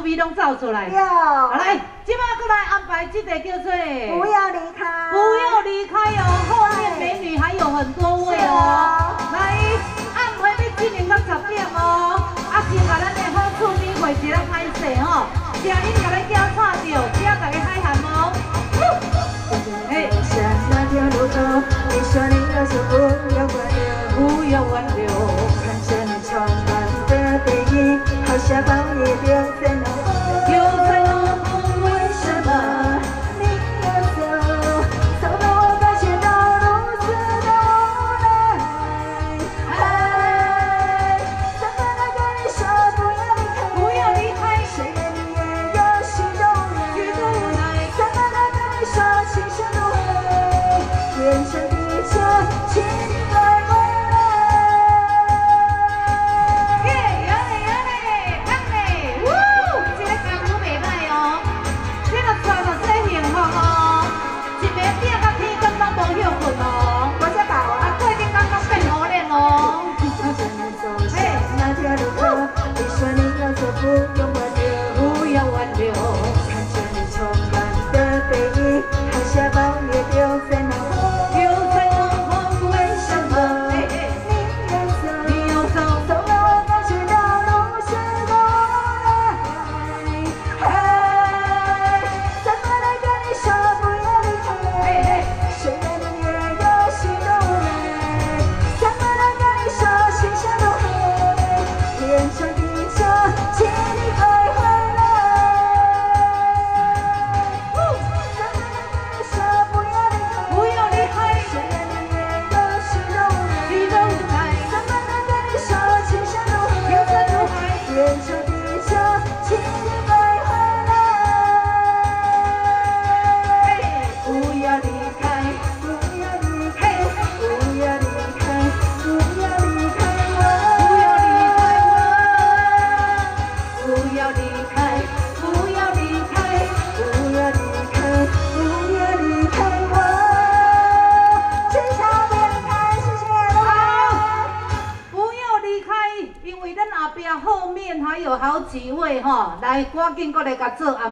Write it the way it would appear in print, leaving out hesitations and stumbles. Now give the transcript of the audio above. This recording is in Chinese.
味拢走出来。 好， 来，即摆过来安排这个叫做不要离开， 不要离开哦，后面美女还有很多位哦。来，暗暝要7点到10点哦，先把咱的好厝边会一个拍摄吼，声音甲咱叫串着，请大家海涵哦。哎， 那条路口，你说你要走，不要挽留，看着你充满的背影，好像把你留在脑后，留在脑后，为什么你要走？走到我感觉到如此的无奈。怎么能跟你说不要离开？虽然你也有许多无奈，怎么能跟你说情深如海？变成地球，请你快回来。 耶，有嘞，看嘞，呜，这个感觉袂歹哦，这个穿着最幸福哦，一暝顶到天光拢无休困哦， 我在搞啊， 过天刚刚变乌脸哦。 嘿，那条路口，你说你要走，不用挽留， 不要挽留， 看着你充满的背影，好想把你留在脑后， 留在脑后，为什么你要走，走到我感觉到如此的无奈。怎么能跟你说不要离开？虽然你也有许多无奈，怎么能跟你说情深如海？变成地球，请你快回来。怎么能跟你说不要离开？ 不要离开， 虽然你也有许多无奈， 许多无奈， 怎么能跟你说情深如海？ 情深如海， 变成地球，请你快回来。不要离开，不要离开，不要离开，不要离开我， 不要离开，不要离开， 不要离开，不要离开我。至少不要离开，谢谢。 好，不要离开，因为咱后边后面还有好几位哈，来，赶紧过来甲做。